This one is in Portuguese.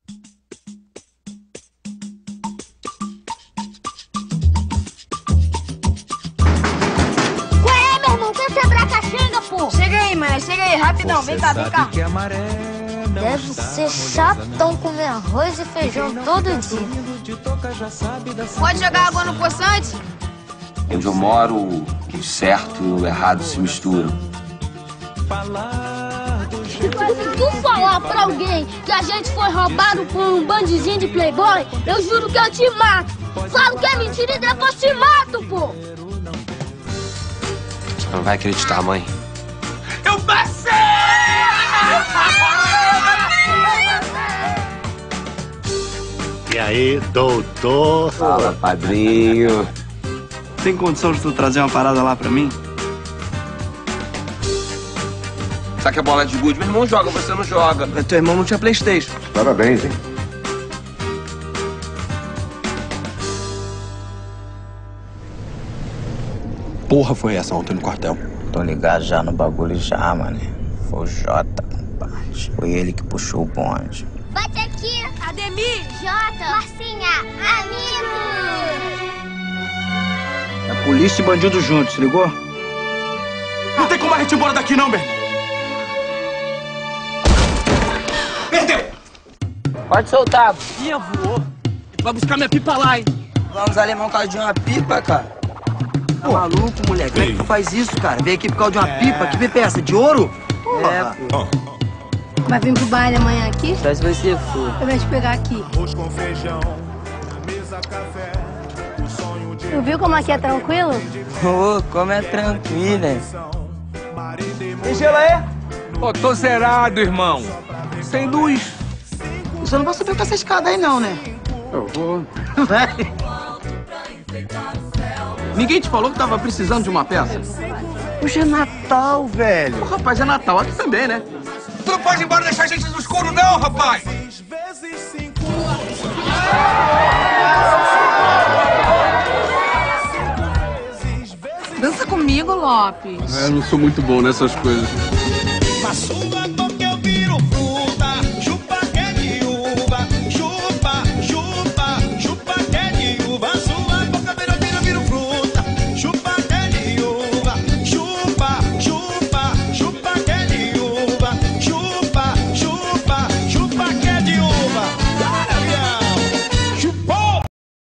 Chega aí, mané, chega aí, rapidão, vem cá, vem cá. Deve ser chatão comer arroz e feijão todo dia. Pode jogar água no poçante? Onde eu moro, o certo e o errado se misturam. Se tu falar pra alguém que a gente foi roubado por um bandizinho de playboy, eu juro que eu te mato. Falo que é mentira e depois te mato, pô. Você não vai acreditar, mãe. Eu passei! E aí, doutor? Fala, padrinho. Tem condição de tu trazer uma parada lá pra mim? Sabe que a bola é de gude? Meu irmão joga, você não joga. Teu irmão não tinha PlayStation. Parabéns, hein? Porra foi essa ontem no quartel? Tô ligado já no bagulho já, mané. Foi o Jota, compadre. Foi ele que puxou o bonde. Bate aqui. Ademir! Jota. Marcinha. Amigo. É polícia e bandido juntos, se ligou? Não tem como a gente ir embora daqui, não, meu irmão. Perdeu! Pode soltar. Minha voou. Vai buscar minha pipa lá, hein? Vamos alemão por causa de uma pipa, cara. Tá maluco, moleque? Como é que tu faz isso, cara? Vem aqui por causa de uma pipa? Que pipa é essa? De ouro? É, pô. Vai vir pro baile amanhã aqui? Só se você for. Eu vou te pegar aqui. Tu viu como aqui é tranquilo? Ô, como é tranquilo, hein? Tem gelo aí? Pô, tô zerado, irmão. Sem luz. Você não vai subir com essa escada aí, não, né? Eu vou. Vai. Ninguém te falou que tava precisando de uma peça? Hoje é Natal, velho. Pô, rapaz, é Natal aqui também, né? Tu não pode ir embora e deixar a gente no escuro, não, rapaz! Dança comigo, Lopes. Eu não sou muito bom nessas coisas. Passou a